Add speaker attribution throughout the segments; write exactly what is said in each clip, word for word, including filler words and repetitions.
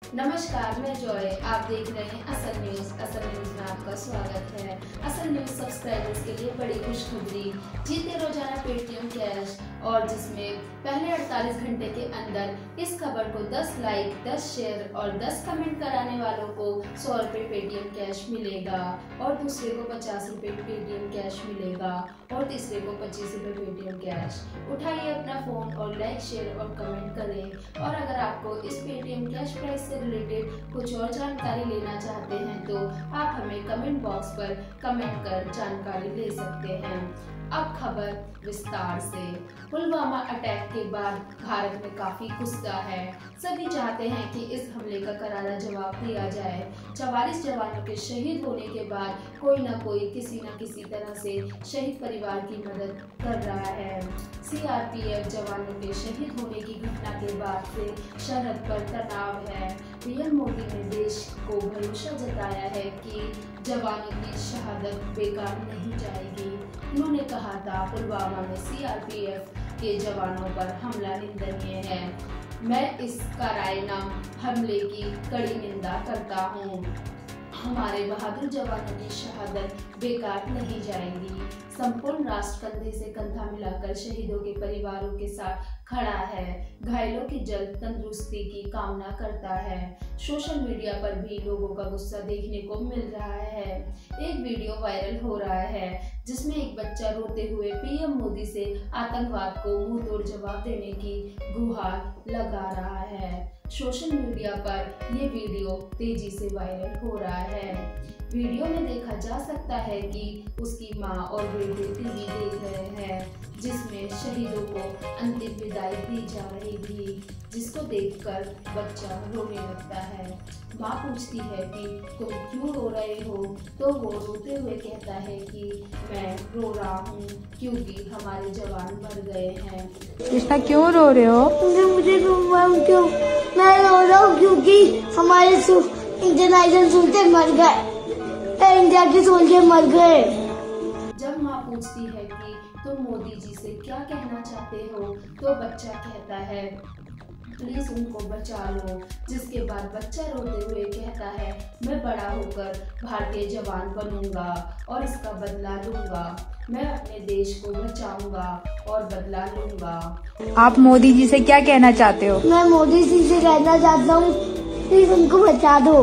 Speaker 1: नमस्कार, मैं जॉय। आप देख रहे हैं असल न्यूज़। असल न्यूज़ में आपका स्वागत है। असल न्यूज़ सब्सक्राइबर्स के लिए बड़ी खुशखबरी, जीते रोजाना पेटीएम कैश। और जिसमें पहले अड़तालीस घंटे के अंदर इस खबर को दस लाइक, दस शेयर और दस कमेंट कराने वालों को सौ रुपये पेटीएम कैश मिलेगा, और दूसरे को पचास रुपये पेटीएम कैश मिलेगा, और तीसरे को पच्चीस रुपये पेटीएम कैश। उठाइए अपना फ़ोन और लाइक, शेयर और कमेंट करें। और अगर आपको इस पेटीएम कैश प्राइस से रिलेटेड कुछ और जानकारी लेना चाहते हैं तो आप हमें कमेंट बॉक्स पर कमेंट कर जानकारी ले सकते हैं। अब खबर विस्तार से। पुलवामा अटैक के बाद भारत में काफी गुस्सा है। सभी चाहते हैं कि इस हमले का करारा जवाब दिया जाए। चवालीस जवानों के शहीद होने के बाद कोई न कोई किसी न किसी तरह से शहीद परिवार की मदद कर रहा है। सीआरपीएफ जवानों के शहीद होने की घटना के बाद से सरहद पर तनाव है। पीएम मोदी ने देश को भरोसा जताया है कि जवानों की शहादत बेकार नहीं जाएगी। उन्होंने कहा था, पुलवामा में सीआरपीएफ के जवानों पर हमला निंदनीय है। मैं इस कायराना हमले की कड़ी निंदा करता हूँ। हमारे बहादुर जवानों की शहादत बेकार नहीं जाएगी। संपूर्ण राष्ट्र कंधे से कंधा मिलाकर शहीदों के परिवारों के साथ खड़ा है। घायलों की जल्द तंदुरुस्ती की कामना करता है। सोशल मीडिया पर भी लोगों का गुस्सा देखने को मिल रहा है। एक वीडियो वायरल हो रहा है जिसमें एक बच्चा रोते हुए पीएम मोदी से आतंकवाद को मुंह तोड़ जवाब देने की गुहार लगा रहा है। सोशल मीडिया पर यह वीडियो तेजी से वायरल हो रहा है। वीडियो में देखा जा सकता है कि उसकी मां और बेटे टीवी देख रहे हैं, जिसमें शहीदों को अंतिम विदाई दी जा रही थी, जिसको देखकर बच्चा रोने लगता है। मां पूछती है कि तुम क्यों रो रहे हो, तो वो रोते हुए कहता है कि मैं रो रहा हूँ क्योंकि हमारे जवान मर गए हैं।
Speaker 2: कृष्णा, क्यों रो रहे हो?
Speaker 3: मुझे क्यों मैं रो रहा हूँ क्योंकि हमारे इंडियन सोल्जर मर गए, इंडिया के सोल्जर मर गए।
Speaker 1: जब माँ पूछती है कि तुम मोदी जी से क्या कहना चाहते हो, तो बच्चा कहता है प्लीज उनको बचा लो, जिसके बाद बच्चा रोते हुए कहता है मैं बड़ा होकर भारतीय जवान बनूंगा और इसका बदला लूंगा। मैं अपने देश को बचाऊंगा और बदला लूंगा।
Speaker 2: आप मोदी जी से क्या कहना चाहते हो?
Speaker 3: मैं मोदी जी से कहना चाहता हूँ प्लीज उनको बचा दो।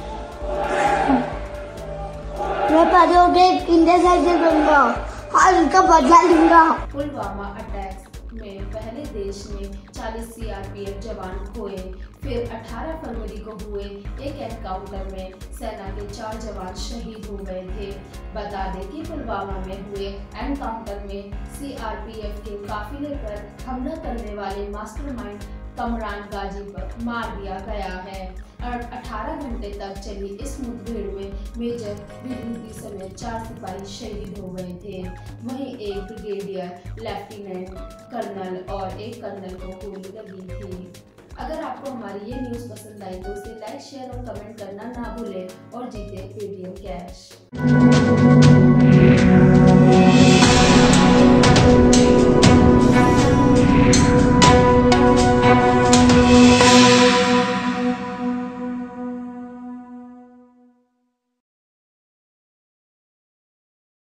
Speaker 3: मैं बड़े होकर इंडिया से बनूंगा और उनका बदला लूंगा।
Speaker 1: पुलवामा अटैक में पहले देश ने चालीस सीआरपीएफ जवान खोए। फिर अठारह फरवरी को हुए एक एनकाउंटर में सेना के चार जवान शहीद हो गए थे। बता दें कि पुलवामा में हुए एनकाउंटर में सीआरपीएफ के काफिले पर हमला करने वाले मास्टरमाइंड कमरान गाजी पर मार दिया गया है। और अठारह घंटे तक चली इस मुठभेड़ में मेजर विभूति समेत चार सिपाही शहीद हो गए थे। वहीं एक ब्रिगेडियर, लेफ्टिनेंट कर्नल और एक कर्नल को गोली लगी थी। अगर आपको हमारी ये न्यूज़ पसंद आई तो उसे लाइक, शेयर और कमेंट करना ना भूलें और जीते पेटीएम कैश।